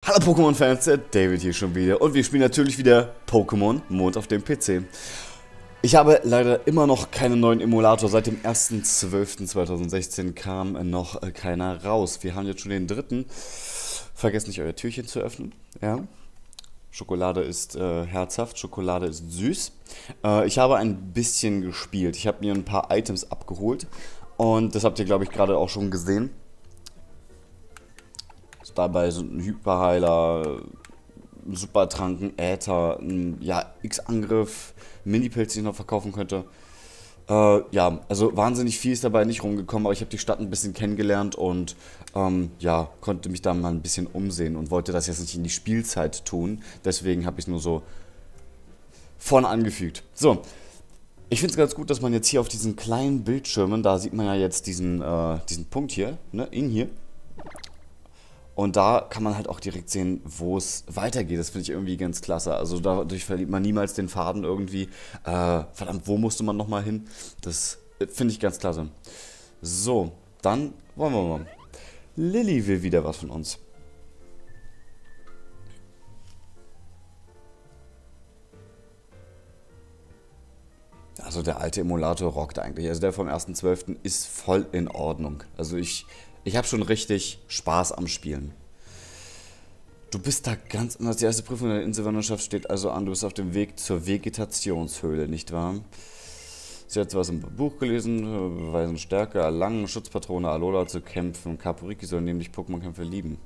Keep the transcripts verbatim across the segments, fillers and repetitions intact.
Hallo Pokémon-Fans, der David hier schon wieder und wir spielen natürlich wieder Pokémon Mond auf dem P C. Ich habe leider immer noch keinen neuen Emulator, seit dem ersten zwölften zweitausendsechzehn kam noch keiner raus. Wir haben jetzt schon den dritten. Vergesst nicht euer Türchen zu öffnen, ja. Schokolade ist äh, herzhaft, Schokolade ist süß. Äh, ich habe ein bisschen gespielt, ich habe mir ein paar Items abgeholt und das habt ihr glaube ich gerade auch schon gesehen. Dabei sind ein Hyperheiler, Supertranken, Äther, ein ja, X-Angriff, Mini-Pilz, den ich noch verkaufen könnte. Äh, ja, also wahnsinnig viel ist dabei nicht rumgekommen, aber ich habe die Stadt ein bisschen kennengelernt und ähm, ja, konnte mich da mal ein bisschen umsehen und wollte das jetzt nicht in die Spielzeit tun. Deswegen habe ich es nur so vorne angefügt. So, ich finde es ganz gut, dass man jetzt hier auf diesen kleinen Bildschirmen, da sieht man ja jetzt diesen, äh, diesen Punkt hier, ne, ihn hier. Und da kann man halt auch direkt sehen, wo es weitergeht. Das finde ich irgendwie ganz klasse. Also dadurch verliert man niemals den Faden irgendwie. Äh, verdammt, wo musste man nochmal hin? Das finde ich ganz klasse. So, dann wollen wir mal. Lilly will wieder was von uns. Also der alte Emulator rockt eigentlich. Also der vom ersten zwölften ist voll in Ordnung. Also ich... Ich habe schon richtig Spaß am Spielen. Du bist da ganz anders. Die erste Prüfung der Inselwanderschaft steht also an. Du bist auf dem Weg zur Vegetationshöhle, nicht wahr? Sie hat was im Buch gelesen. Beweisen Stärke, erlangen, Schutzpatrone Alola zu kämpfen. Kaporiki soll nämlich Pokémon-Kämpfe lieben.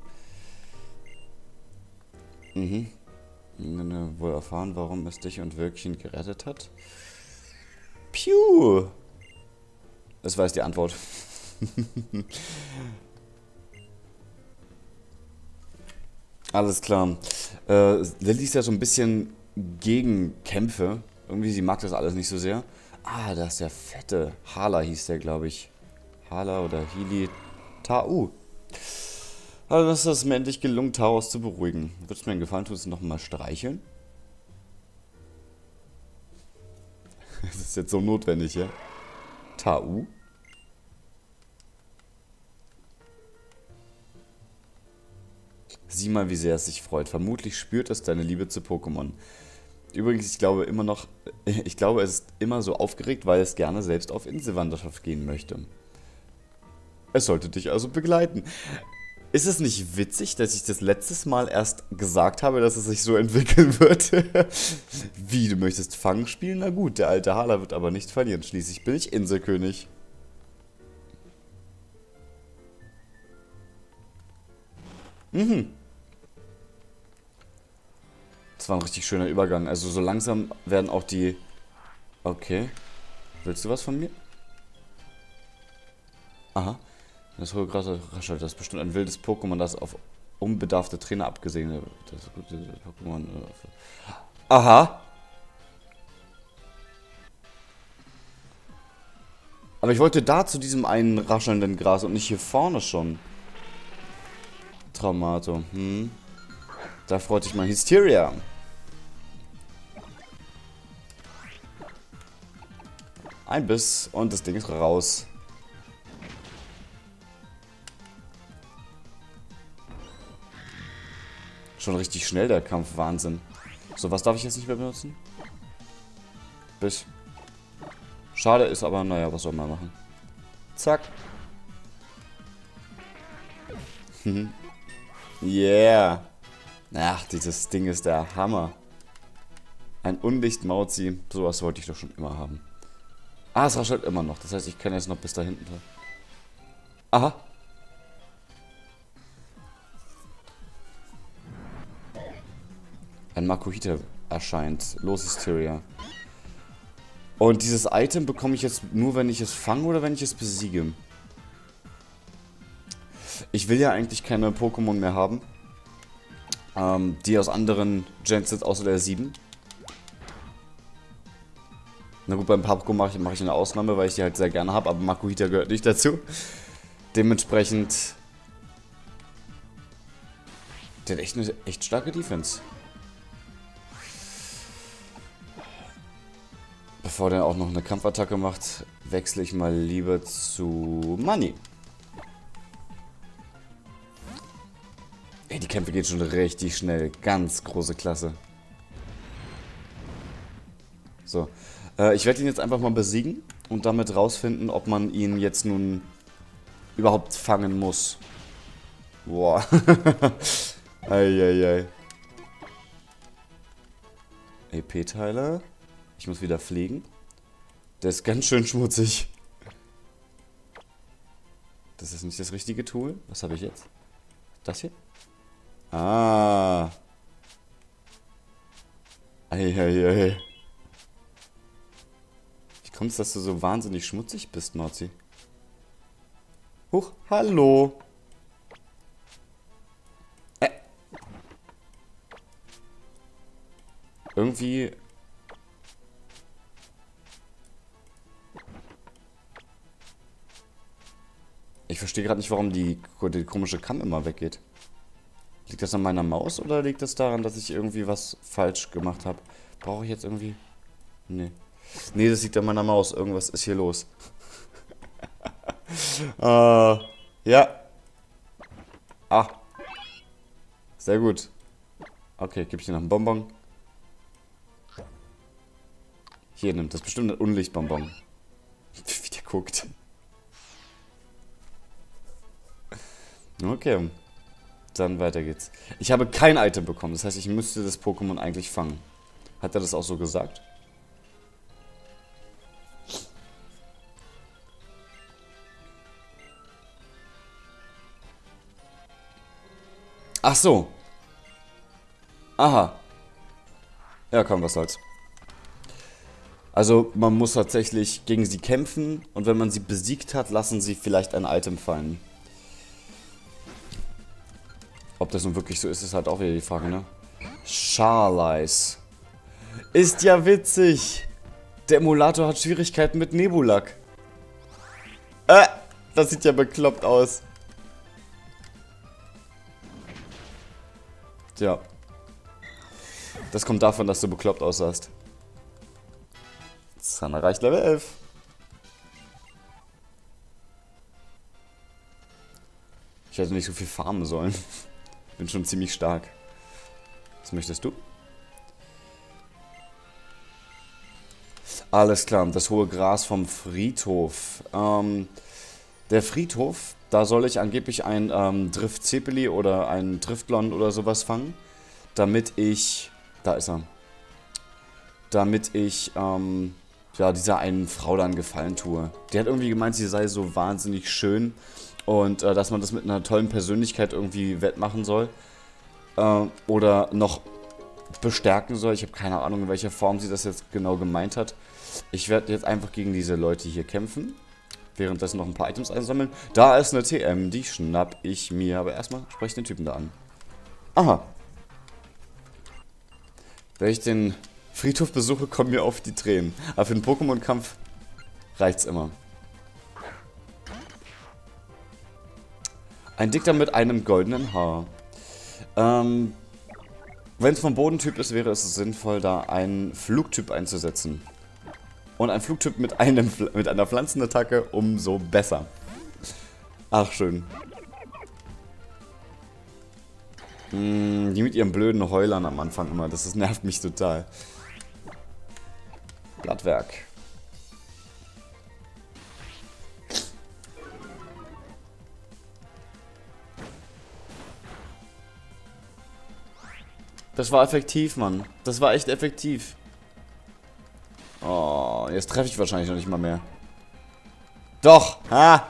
Mhm. Wohl erfahren, warum es dich und Wölkchen gerettet hat? Piu! Das war jetzt die Antwort. Alles klar. Äh, Lilly ist ja so ein bisschen gegen Kämpfe. Irgendwie, sie mag das alles nicht so sehr. Ah, da ist der fette. Hala hieß der, glaube ich. Hala oder Hili. Tau. Also, das ist es mir endlich gelungen, Taos zu beruhigen. Würdest du mir einen Gefallen tun, es nochmal streicheln? Das ist jetzt so notwendig, ja? Tau? Sieh mal, wie sehr es sich freut. Vermutlich spürt es deine Liebe zu Pokémon. Übrigens, ich glaube immer noch, ich glaube, es ist immer so aufgeregt, weil es gerne selbst auf Inselwanderschaft gehen möchte. Es sollte dich also begleiten. Ist es nicht witzig, dass ich das letztes Mal erst gesagt habe, dass es sich so entwickeln wird? Wie, du möchtest Fang spielen? Na gut, der alte Hala wird aber nicht verlieren. Schließlich bin ich Inselkönig. Mhm. Das war ein richtig schöner Übergang. Also so langsam werden auch die... Okay. Willst du was von mir? Aha. Das hohe Gras raschelt. Das ist bestimmt ein wildes Pokémon, das auf unbedarfte Trainer abgesehen wird. Das ist gute Pokémon. Aha. Aber ich wollte da zu diesem einen raschelnden Gras und nicht hier vorne schon. Traumato. Hm. Da freut sich mein Hysteria. Ein Biss und das Ding ist raus. Schon richtig schnell der Kampf, Wahnsinn. So, was darf ich jetzt nicht mehr benutzen? Biss. Schade ist aber, naja, was soll man machen? Zack. Yeah. Ach, dieses Ding ist der Hammer. Ein Unlicht-Mauzi. Sowas wollte ich doch schon immer haben. Ah, es raschelt immer noch. Das heißt, ich kann jetzt noch bis da hinten. Aha. Ein Makuhita erscheint. Los, Hysteria. Und dieses Item bekomme ich jetzt nur, wenn ich es fange oder wenn ich es besiege? Ich will ja eigentlich keine Pokémon mehr haben, ähm, die aus anderen Gens sind, außer der sieben. Na gut, beim Papago mache ich, mach ich eine Ausnahme, weil ich die halt sehr gerne habe, aber Makuhita gehört nicht dazu. Dementsprechend... Der hat echt eine echt starke Defense. Bevor der auch noch eine Kampfattacke macht, wechsle ich mal lieber zu Money. Ey, die Kämpfe gehen schon richtig schnell. Ganz große Klasse. So. Äh, ich werde ihn jetzt einfach mal besiegen und damit rausfinden, ob man ihn jetzt nun überhaupt fangen muss. Boah. Eieiei. E P-Teile. Ich muss wieder fliegen. Der ist ganz schön schmutzig. Das ist nicht das richtige Tool. Was habe ich jetzt? Das hier? Ah. Eieiei. Wie kommt es, dass du so wahnsinnig schmutzig bist, Norzi? Huch, hallo. Äh. Irgendwie... Ich verstehe gerade nicht, warum die, die komische Kam immer weggeht. Liegt das an meiner Maus oder liegt das daran, dass ich irgendwie was falsch gemacht habe? Brauche ich jetzt irgendwie... Nee. Nee, das liegt an meiner Maus. Irgendwas ist hier los. äh, ja. Ah. Sehr gut. Okay, gebe ich dir noch einen Bonbon. Hier, nimmt das bestimmt ein Unlichtbonbon. Wie der guckt. Okay. Dann weiter geht's. Ich habe kein Item bekommen. Das heißt, ich müsste das Pokémon eigentlich fangen. Hat er das auch so gesagt? Ach so. Aha. Ja, komm, was soll's. Also, man muss tatsächlich gegen sie kämpfen und wenn man sie besiegt hat, lassen sie vielleicht ein Item fallen. Ob das nun wirklich so ist, ist halt auch wieder die Frage, ne? Charlize. Ist ja witzig. Der Emulator hat Schwierigkeiten mit Nebulak. Äh, das sieht ja bekloppt aus. Tja. Das kommt davon, dass du bekloppt aussahst. San erreicht Level elf. Ich hätte nicht so viel farmen sollen. Bin schon ziemlich stark. Was möchtest du? Alles klar, das hohe Gras vom Friedhof. Ähm, der Friedhof, da soll ich angeblich ein ähm, Driftzepeli oder ein Driftlon oder sowas fangen. Damit ich... Da ist er. Damit ich, ähm, ja, dieser einen Frau dann Gefallen tue. Die hat irgendwie gemeint, sie sei so wahnsinnig schön. Und äh, dass man das mit einer tollen Persönlichkeit irgendwie wettmachen soll. Äh, oder noch bestärken soll. Ich habe keine Ahnung, in welcher Form sie das jetzt genau gemeint hat. Ich werde jetzt einfach gegen diese Leute hier kämpfen. Währenddessen noch ein paar Items einsammeln. Da ist eine T M, die schnapp ich mir. Aber erstmal spreche ich den Typen da an. Aha. Wenn ich den Friedhof besuche, kommen mir auf die Tränen. Aber für den Pokémon-Kampf reicht's immer. Ein Dicker mit einem goldenen Haar. Ähm, wenn es vom Bodentyp ist, wäre es sinnvoll, da einen Flugtyp einzusetzen. Und ein Flugtyp mit, einem, mit einer Pflanzenattacke umso besser. Ach, schön. Hm, die mit ihren blöden Heulern am Anfang immer, das, das nervt mich total. Blattwerk. Das war effektiv, Mann. Das war echt effektiv. Oh, jetzt treffe ich wahrscheinlich noch nicht mal mehr. Doch! Ha!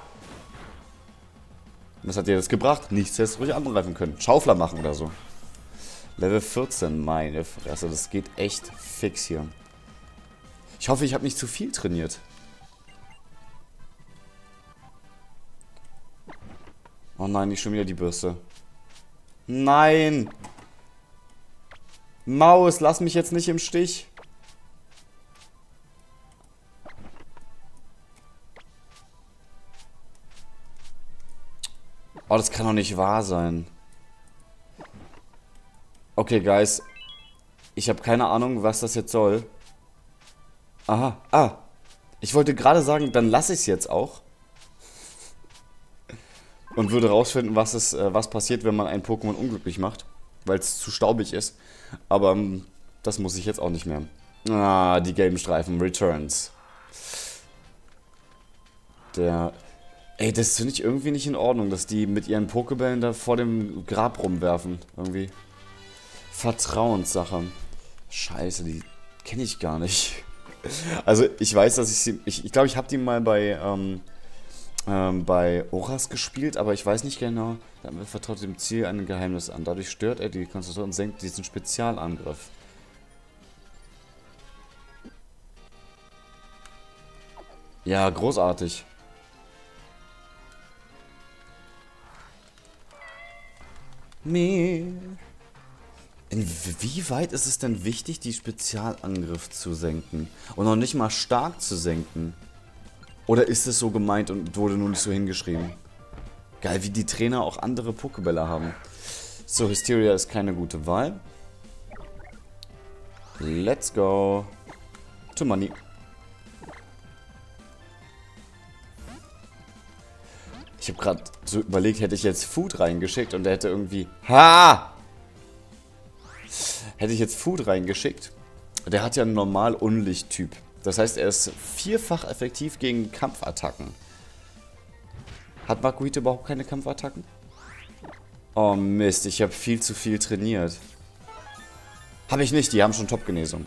Was hat dir das gebracht? Nichts hättest du ruhig angreifen können. Schaufler machen oder so. Level vierzehn, meine Fresse. Das geht echt fix hier. Ich hoffe, ich habe nicht zu viel trainiert. Oh nein, nicht schon wieder die Bürste. Nein! Maus, lass mich jetzt nicht im Stich. Oh, das kann doch nicht wahr sein. Okay, Guys. Ich habe keine Ahnung, was das jetzt soll. Aha, ah. Ich wollte gerade sagen, dann lasse ich es jetzt auch. und würde rausfinden, was, es, äh, was passiert, wenn man ein Pokémon unglücklich macht, weil es zu staubig ist. Aber ähm, das muss ich jetzt auch nicht mehr. Ah, die gelben Streifen, Returns. Der... Ey, das finde ich irgendwie nicht in Ordnung, dass die mit ihren Pokébällen da vor dem Grab rumwerfen. Irgendwie. Vertrauenssache. Scheiße, die kenne ich gar nicht. Also, ich weiß, dass ich sie... Ich glaube, ich, glaub, ich habe die mal bei... Ähm, ähm, bei Oras gespielt, aber ich weiß nicht genau. Damit vertraut dem Ziel ein Geheimnis an. Dadurch stört er die Konzentration und senkt diesen Spezialangriff. Ja, großartig. Nee. Inwieweit ist es denn wichtig, die Spezialangriff zu senken? Und noch nicht mal stark zu senken? Oder ist es so gemeint und wurde nur nicht so hingeschrieben? Geil, wie die Trainer auch andere Pokébälle haben. So, Hysteria ist keine gute Wahl. Let's go. To Money. Ich habe gerade so überlegt, hätte ich jetzt Food reingeschickt und der hätte irgendwie... Ha! Hätte ich jetzt Food reingeschickt. Der hat ja einen normal Unlicht-Typ. Das heißt, er ist vierfach effektiv gegen Kampfattacken. Hat Makuhita überhaupt keine Kampfattacken? Oh Mist, ich habe viel zu viel trainiert. Habe ich nicht, die haben schon Top-Genesung.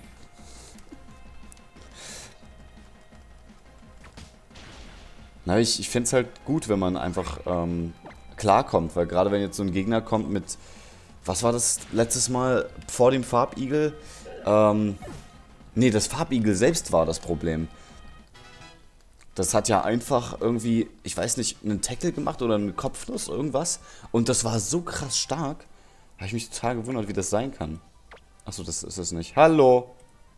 Na, ich, ich finde es halt gut, wenn man einfach ähm, klarkommt, weil gerade wenn jetzt so ein Gegner kommt mit... Was war das letztes Mal vor dem Farbigel? Ähm... Nee, das Farbigel selbst war das Problem. Das hat ja einfach irgendwie, ich weiß nicht, einen Tackle gemacht oder eine Kopfnuss, irgendwas. Und das war so krass stark. Habe ich mich total gewundert, wie das sein kann. Achso, das ist es nicht. Hallo!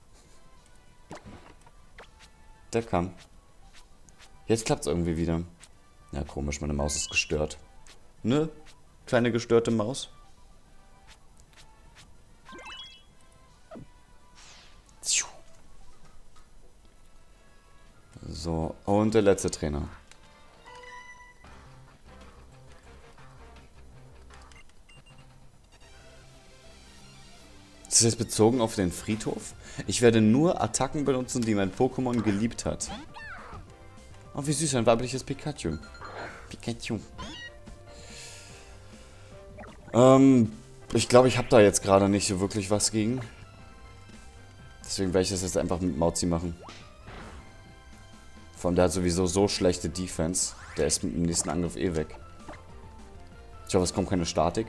Der kann. Jetzt klappt es irgendwie wieder. Ja, komisch, meine Maus ist gestört. Ne? Kleine gestörte Maus. So, und der letzte Trainer. Ist das jetzt bezogen auf den Friedhof? Ich werde nur Attacken benutzen, die mein Pokémon geliebt hat. Oh, wie süß, ein weibliches Pikachu. Pikachu. Ähm, ich glaube, ich habe da jetzt gerade nicht so wirklich was gegen. Deswegen werde ich das jetzt einfach mit Mauzi machen. Vor allem, der hat sowieso so schlechte Defense. Der ist mit dem nächsten Angriff eh weg. Ich hoffe, es kommt keine Statik.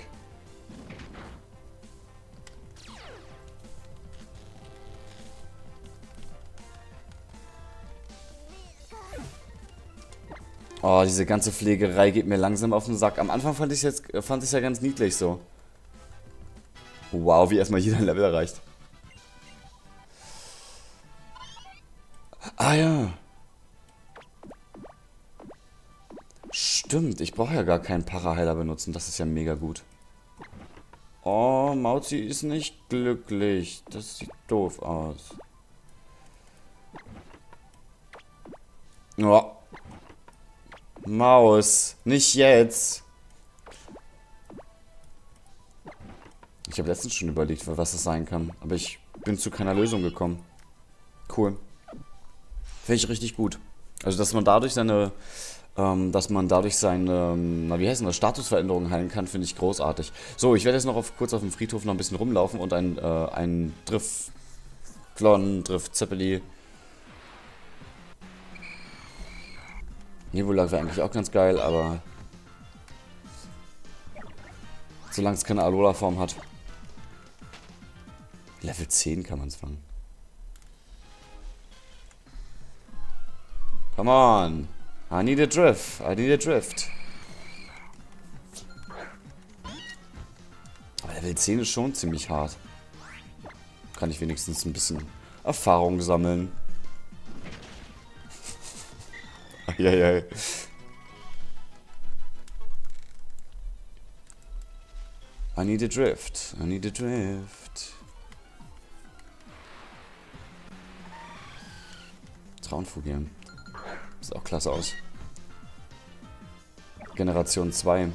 Oh, diese ganze Pflegerei geht mir langsam auf den Sack. Am Anfang fand ich es jetzt fand ich ja ganz niedlich so. Wow, wie erstmal jeder Level erreicht. Ah ja. Stimmt, ich brauche ja gar keinen Paraheiler benutzen. Das ist ja mega gut. Oh, Mauzi ist nicht glücklich. Das sieht doof aus. Oh. Maus, nicht jetzt. Ich habe letztens schon überlegt, was das sein kann. Aber ich bin zu keiner Lösung gekommen. Cool. Finde ich richtig gut. Also, dass man dadurch seine... Ähm, dass man dadurch seine, ähm, na wie heißt das, Statusveränderungen heilen kann, finde ich großartig. So, ich werde jetzt noch auf, kurz auf dem Friedhof noch ein bisschen rumlaufen und ein, äh, ein Drift, Klon, Drift, Zeppeli. Nebula wäre eigentlich auch ganz geil, aber solange es keine Alola-Form hat. Level zehn kann man es fangen. Come on! I need a drift. I need a drift. Aber Level zehn ist schon ziemlich hart. Kann ich wenigstens ein bisschen Erfahrung sammeln. Eieiei. I need a drift. I need a drift. Traunvogel. Sieht auch klasse aus. Generation zwei.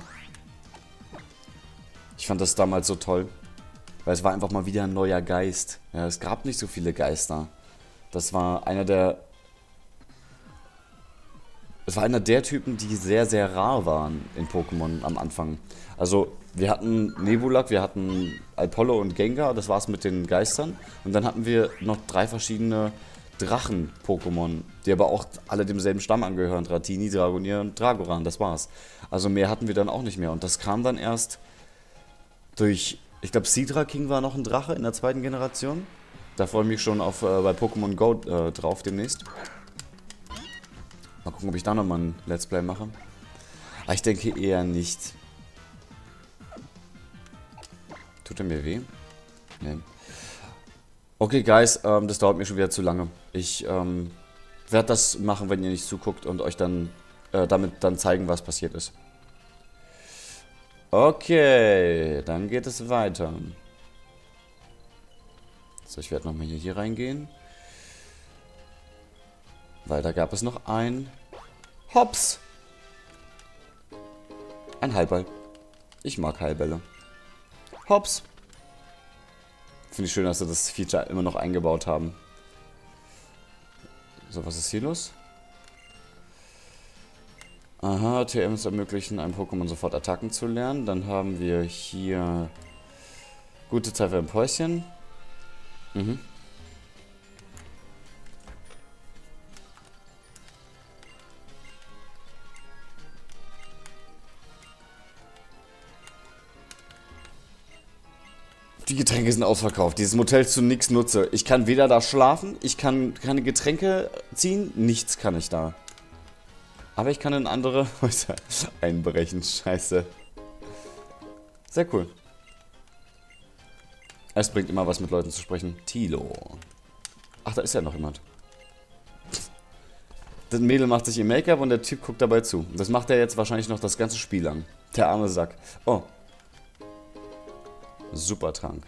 Ich fand das damals so toll. Weil es war einfach mal wieder ein neuer Geist. Ja, es gab nicht so viele Geister. Das war einer der... Es war einer der Typen, die sehr, sehr rar waren in Pokémon am Anfang. Also, wir hatten Nebulak, wir hatten Apollo und Gengar, das war's mit den Geistern. Und dann hatten wir noch drei verschiedene Drachen-Pokémon, die aber auch alle demselben Stamm angehören. Dratini, Dragonier und Dragoran, das war's. Also mehr hatten wir dann auch nicht mehr. Und das kam dann erst durch... Ich glaube, Sidra King war noch ein Drache in der zweiten Generation. Da freue ich mich schon auf äh, bei Pokémon Go äh, drauf demnächst. Mal gucken, ob ich da nochmal ein Let's Play mache. Aber ich denke eher nicht. Tut er mir weh? Nee. Okay, Guys, ähm, das dauert mir schon wieder zu lange. Ich ähm, werde das machen, wenn ihr nicht zuguckt und euch dann äh, damit dann zeigen, was passiert ist. Okay, dann geht es weiter. So, ich werde nochmal hier, hier reingehen. Weil da gab es noch ein Hops. Ein Heilball. Ich mag Heilbälle. Hops. Finde ich schön, dass sie das Feature immer noch eingebaut haben. So, was ist hier los? Aha, T Ms ermöglichen einem Pokémon sofort Attacken zu lernen. Dann haben wir hier gute Zeit für ein Päuschen. Mhm. Die Getränke sind ausverkauft. Dieses Motel zu nichts nutze. Ich kann weder da schlafen, ich kann keine Getränke ziehen, nichts kann ich da. Aber ich kann in andere Häuser einbrechen. Scheiße. Sehr cool. Es bringt immer was, mit Leuten zu sprechen. Tilo. Ach, da ist ja noch jemand. Das Mädel macht sich ihr Make-up und der Typ guckt dabei zu. Das macht er jetzt wahrscheinlich noch das ganze Spiel lang. Der arme Sack. Oh. Super Trank.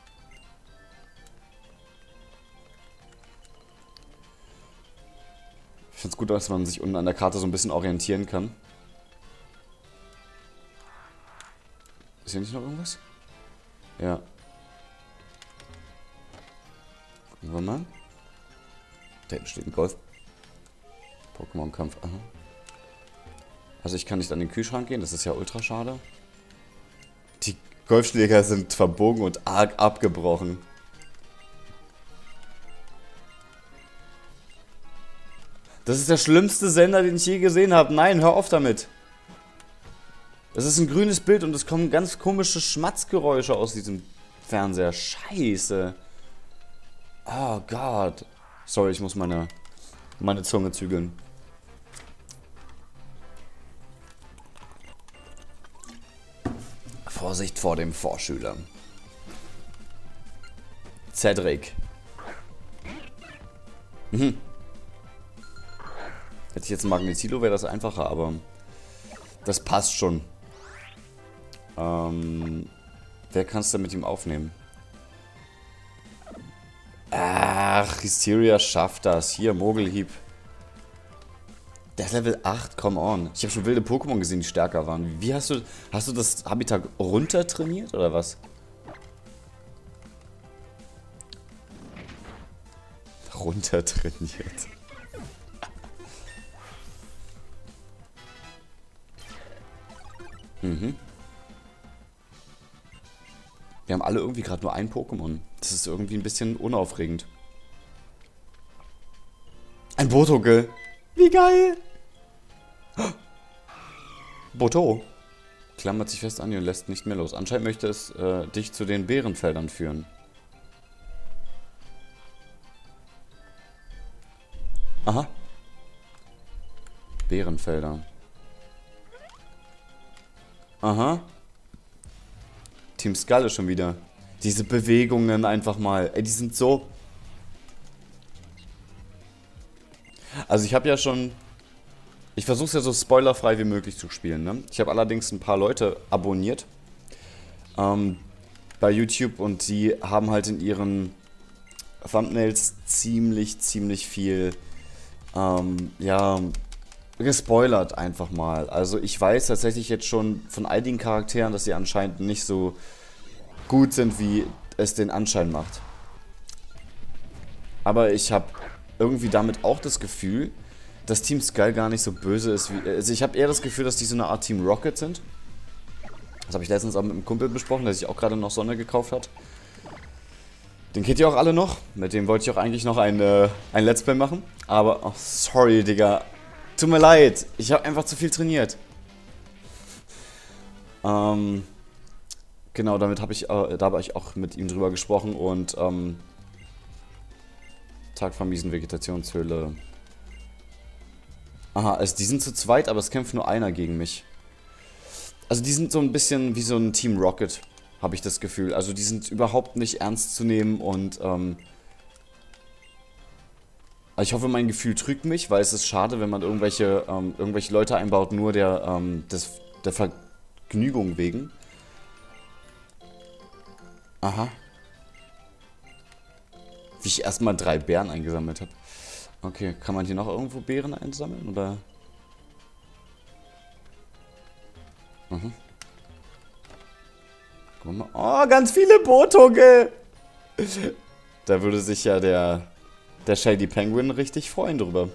Ich finde es gut, dass man sich unten an der Karte so ein bisschen orientieren kann. Ist hier nicht noch irgendwas? Ja. Gucken wir mal. Da hinten steht ein Golf. Pokémon-Kampf. Aha. Also ich kann nicht an den Kühlschrank gehen, das ist ja ultra schade. Die Golfschläger sind verbogen und arg abgebrochen. Das ist der schlimmste Sender, den ich je gesehen habe. Nein, hör auf damit. Es ist ein grünes Bild und es kommen ganz komische Schmatzgeräusche aus diesem Fernseher. Scheiße. Oh Gott. Sorry, ich muss meine, meine Zunge zügeln. Vorsicht vor dem Vorschüler. Cedric. Mhm. Hätte ich jetzt ein Magnetilo, wäre das einfacher, aber das passt schon. Ähm, wer kannst du mit ihm aufnehmen? Ach, Hysteria schafft das. Hier, Mogelhieb. Der ist Level acht, come on. Ich habe schon wilde Pokémon gesehen, die stärker waren. Wie hast du, hast du das Habitat runter trainiert oder was? Runter trainiert. Mhm. Wir haben alle irgendwie gerade nur ein Pokémon. Das ist irgendwie ein bisschen unaufregend. Ein Botoge. Wie geil. Boto. Klammert sich fest an dir und lässt nicht mehr los. Anscheinend möchte es äh, dich zu den Bärenfeldern führen. Aha. Bärenfelder. Aha. Team Skull ist schon wieder. Diese Bewegungen einfach mal. Ey, die sind so... Also ich habe ja schon... Ich versuche es ja so spoilerfrei wie möglich zu spielen, ne? Ich habe allerdings ein paar Leute abonniert. Ähm, bei YouTube und die haben halt in ihren Thumbnails ziemlich, ziemlich viel... Ähm, ja... gespoilert einfach mal. Also ich weiß tatsächlich jetzt schon von einigen Charakteren, dass sie anscheinend nicht so gut sind, wie es den Anschein macht. Aber ich habe irgendwie damit auch das Gefühl, dass Team Skull gar nicht so böse ist wie... Also ich habe eher das Gefühl, dass die so eine Art Team Rocket sind. Das habe ich letztens auch mit einem Kumpel besprochen, der sich auch gerade noch Sonne gekauft hat. Den kennt ihr auch alle noch. Mit dem wollte ich auch eigentlich noch ein, äh, ein Let's Play machen. Aber, oh, sorry, Digga. Tut mir leid. Ich habe einfach zu viel trainiert. Ähm, genau, damit habe ich, äh, da habe ich auch mit ihm drüber gesprochen und, ähm, Tag vermiesen, Vegetationshöhle. Aha, also die sind zu zweit, aber es kämpft nur einer gegen mich. Also die sind so ein bisschen wie so ein Team Rocket, habe ich das Gefühl. Also die sind überhaupt nicht ernst zu nehmen und ähm, ich hoffe, mein Gefühl trügt mich, weil es ist schade, wenn man irgendwelche, ähm, irgendwelche Leute einbaut, nur der, ähm, des, der Vergnügung wegen. Aha. Wie ich erstmal drei Beeren eingesammelt habe. Okay, kann man hier noch irgendwo Beeren einsammeln, oder? Mhm. Guck mal. Oh, ganz viele Botoge! Da würde sich ja der, der Shady Penguin richtig freuen drüber.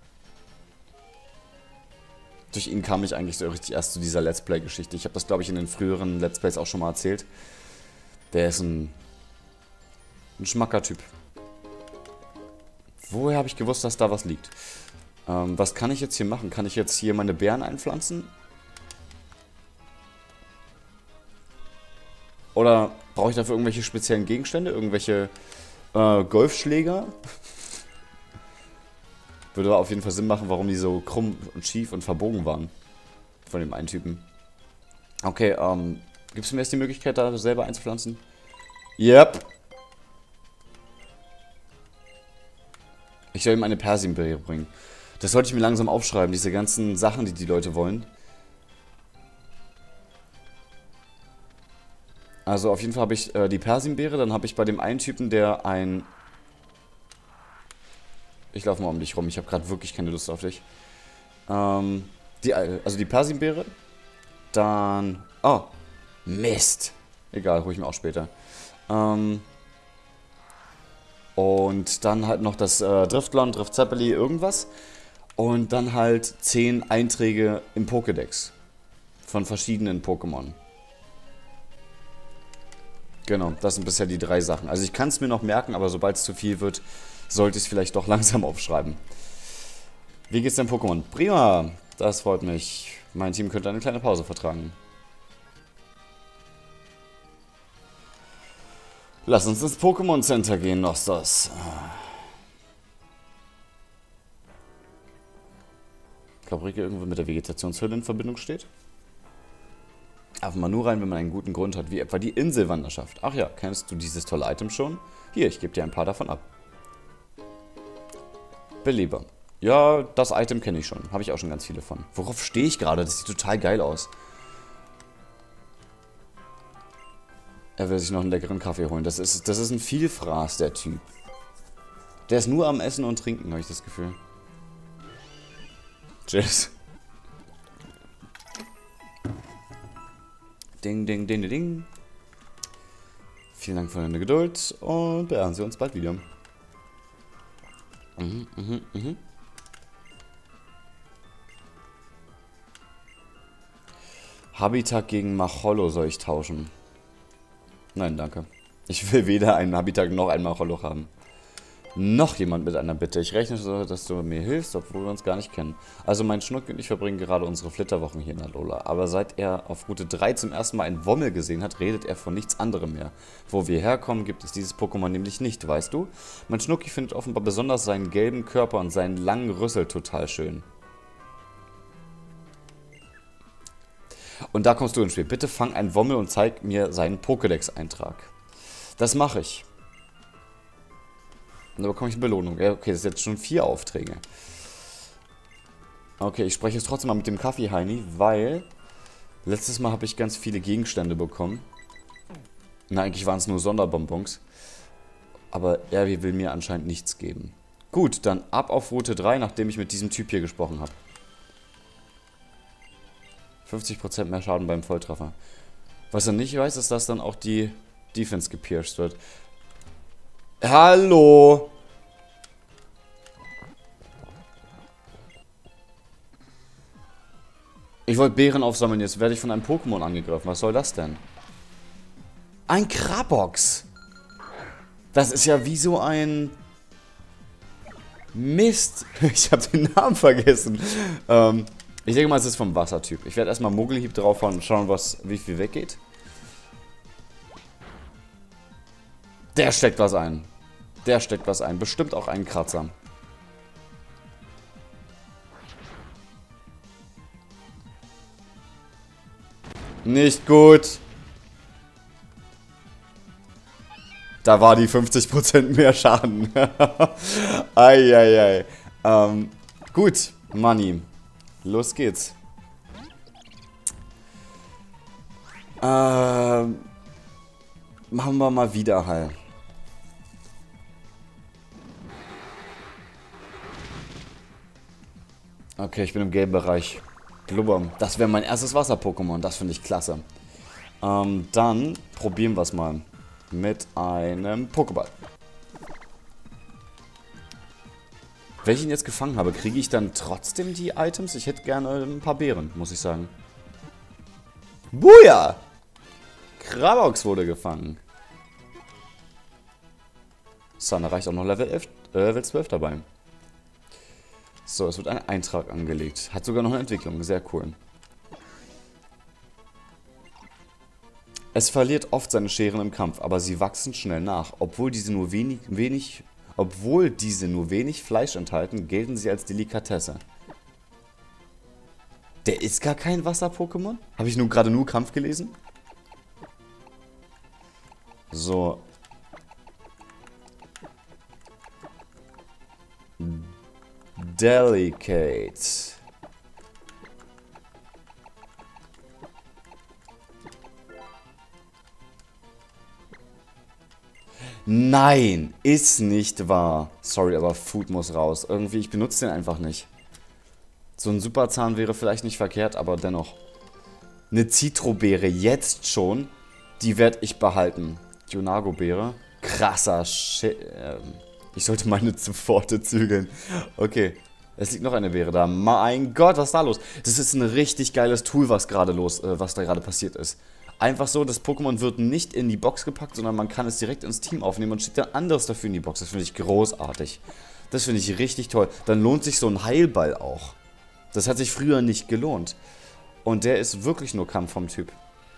Durch ihn kam ich eigentlich so richtig erst zu dieser Let's Play-Geschichte. Ich habe das, glaube ich, in den früheren Let's Plays auch schon mal erzählt. Der ist ein, ein Schmacker-Typ. Woher habe ich gewusst, dass da was liegt? Ähm, was kann ich jetzt hier machen? Kann ich jetzt hier meine Beeren einpflanzen? Oder brauche ich dafür irgendwelche speziellen Gegenstände? Irgendwelche äh, Golfschläger? Würde auf jeden Fall Sinn machen, warum die so krumm und schief und verbogen waren. Von dem einen Typen. Okay, ähm, gibst du mir jetzt die Möglichkeit, da selber einzupflanzen? Yep. Ich soll ihm eine Persienbeere bringen. Das sollte ich mir langsam aufschreiben, diese ganzen Sachen, die die Leute wollen. Also auf jeden Fall habe ich äh, die Persienbeere, dann habe ich bei dem einen Typen, der ein... Ich laufe mal um dich rum, ich habe gerade wirklich keine Lust auf dich. Ähm, die, also die Persienbeere, dann... Oh, Mist. Egal, hole ich mir auch später. Ähm... Und dann halt noch das äh, Driftlon, Driftzeppeli, irgendwas. Und dann halt zehn Einträge im Pokédex. Von verschiedenen Pokémon. Genau, das sind bisher die drei Sachen. Also ich kann es mir noch merken, aber sobald es zu viel wird, sollte ich es vielleicht doch langsam aufschreiben. Wie geht's denn Pokémon? Prima, das freut mich. Mein Team könnte eine kleine Pause vertragen. Lass uns ins Pokémon Center gehen, Nostos. Kabrike irgendwo mit der Vegetationshöhle in Verbindung steht? Einfach mal nur rein, wenn man einen guten Grund hat, wie etwa die Inselwanderschaft. Ach ja, kennst du dieses tolle Item schon? Hier, ich gebe dir ein paar davon ab. Beleber. Ja, das Item kenne ich schon. Habe ich auch schon ganz viele von. Worauf stehe ich gerade? Das sieht total geil aus. Er will sich noch einen leckeren Kaffee holen. Das ist, das ist ein Vielfraß, der Typ. Der ist nur am Essen und Trinken, habe ich das Gefühl. Tschüss. Ding, ding, ding, ding, ding. Vielen Dank für deine Geduld und beehren Sie uns bald wieder. Mhm, mhm, mhm. Habitat gegen Machollo soll ich tauschen. Nein, danke. Ich will weder einen Habitat noch einen Machollo haben. Noch jemand mit einer Bitte. Ich rechne so, dass du mir hilfst, obwohl wir uns gar nicht kennen. Also mein Schnuck und ich verbringen gerade unsere Flitterwochen hier in Alola. Aber seit er auf Route drei zum ersten Mal einen Wommel gesehen hat, redet er von nichts anderem mehr. Wo wir herkommen, gibt es dieses Pokémon nämlich nicht, weißt du? Mein Schnucki findet offenbar besonders seinen gelben Körper und seinen langen Rüssel total schön. Und da kommst du ins Spiel. Bitte fang einen Wommel und zeig mir seinen Pokédex-Eintrag. Das mache ich. Und da bekomme ich eine Belohnung. Ja, okay, das sind jetzt schon vier Aufträge. Okay, ich spreche jetzt trotzdem mal mit dem Kaffee-Heini, weil letztes Mal habe ich ganz viele Gegenstände bekommen. Na, eigentlich waren es nur Sonderbonbons. Aber er will mir anscheinend nichts geben. Gut, dann ab auf Route drei, nachdem ich mit diesem Typ hier gesprochen habe. fünfzig Prozent mehr Schaden beim Volltreffer. Was er nicht weiß, ist, dass dann auch die Defense gepierst wird. Hallo! Ich wollte Beeren aufsammeln, jetzt werde ich von einem Pokémon angegriffen. Was soll das denn? Ein Krabox! Das ist ja wie so ein... Mist! Ich habe den Namen vergessen. Ähm, ich denke mal, es ist vom Wassertyp. Ich werde erstmal Muggelhieb draufhauen und schauen, was, wie viel weggeht. Der steckt was ein. Der steckt was ein. Bestimmt auch einen Kratzer. Nicht gut. Da war die fünfzig Prozent mehr Schaden. Eieiei. Ähm, gut, Money. Los geht's. Ähm, machen wir mal wieder Heil. Okay, ich bin im gelben Bereich. Blubber. Das wäre mein erstes Wasser-Pokémon. Das finde ich klasse. Ähm, dann probieren wir es mal. Mit einem Pokéball. Wenn ich ihn jetzt gefangen habe, kriege ich dann trotzdem die Items? Ich hätte gerne ein paar Beeren, muss ich sagen. Buja! Krabox wurde gefangen. So, da reicht auch noch Level, elf, äh, Level zwölf dabei. So, es wird ein Eintrag angelegt. Hat sogar noch eine Entwicklung. Sehr cool. Es verliert oft seine Scheren im Kampf, aber sie wachsen schnell nach. Obwohl diese nur wenig, wenig, obwohl diese nur wenig Fleisch enthalten, gelten sie als Delikatesse. Der ist gar kein Wasser-Pokémon? Habe ich nun gerade nur Kampf gelesen? So. Delicate. Nein, ist nicht wahr. Sorry, aber Food muss raus. Irgendwie, ich benutze den einfach nicht. So ein Superzahn wäre vielleicht nicht verkehrt, aber dennoch. Eine Zitrobeere jetzt schon, die werde ich behalten. Junago-Beere. Krasser Shit. Ähm, ich sollte meine Pforte zügeln. Okay, es liegt noch eine Beere da. Mein Gott, was ist da los? Das ist ein richtig geiles Tool, was gerade los, äh, was da gerade passiert ist. Einfach so, das Pokémon wird nicht in die Box gepackt, sondern man kann es direkt ins Team aufnehmen und schickt dann anderes dafür in die Box. Das finde ich großartig. Das finde ich richtig toll. Dann lohnt sich so ein Heilball auch. Das hat sich früher nicht gelohnt. Und der ist wirklich nur Kampf vom Typ.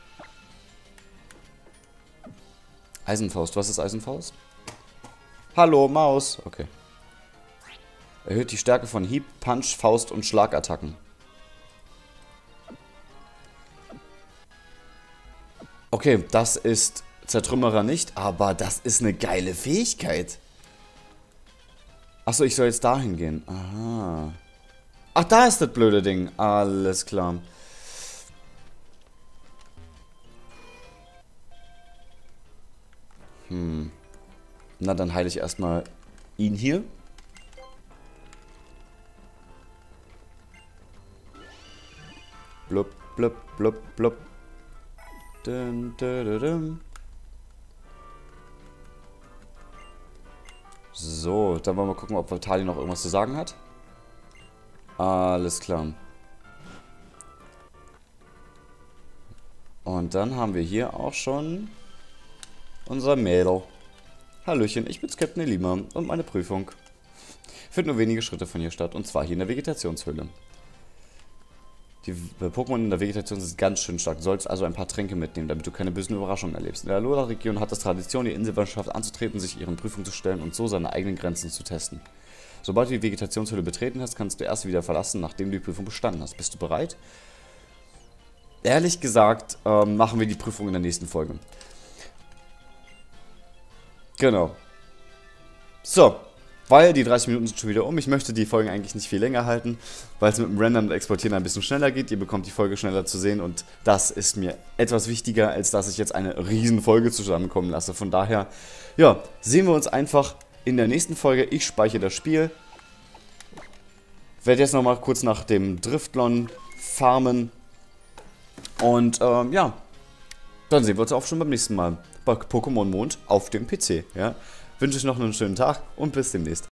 Eisenfaust. Was ist Eisenfaust? Hallo, Maus. Okay. Erhöht die Stärke von Hieb, Punch, Faust und Schlagattacken. Okay, das ist Zertrümmerer nicht, aber das ist eine geile Fähigkeit. Achso, ich soll jetzt dahin gehen. Aha. Ach, da ist das blöde Ding. Alles klar. Hm. Na, dann heile ich erstmal ihn hier. Blub, blub, blub, blub. Dun, dun, dun, dun. So, dann wollen wir gucken, ob Vitali noch irgendwas zu sagen hat. Alles klar. Und dann haben wir hier auch schon unser Mädel. Hallöchen, ich bin's Captain Elima und meine Prüfung findet nur wenige Schritte von hier statt, und zwar hier in der Vegetationshöhle. Die Pokémon in der Vegetation sind ganz schön stark. Du sollst also ein paar Tränke mitnehmen, damit du keine bösen Überraschungen erlebst. In der Alola-Region hat es Tradition, die Insellandschaft anzutreten, sich ihren Prüfungen zu stellen und so seine eigenen Grenzen zu testen. Sobald du die Vegetationshöhle betreten hast, kannst du erst wieder verlassen, nachdem du die Prüfung bestanden hast. Bist du bereit? Ehrlich gesagt, ähm, machen wir die Prüfung in der nächsten Folge. Genau. So. Weil die dreißig Minuten sind schon wieder um. Ich möchte die Folgen eigentlich nicht viel länger halten, weil es mit dem Rendern und Exportieren ein bisschen schneller geht. Ihr bekommt die Folge schneller zu sehen und das ist mir etwas wichtiger, als dass ich jetzt eine riesen Folge zusammenkommen lasse. Von daher, ja, sehen wir uns einfach in der nächsten Folge. Ich speichere das Spiel. Werde jetzt nochmal kurz nach dem Driftlon farmen Und ähm, ja, dann sehen wir uns auch schon beim nächsten Mal bei Pokémon Mond auf dem P C. Ja? Wünsche euch noch einen schönen Tag und bis demnächst.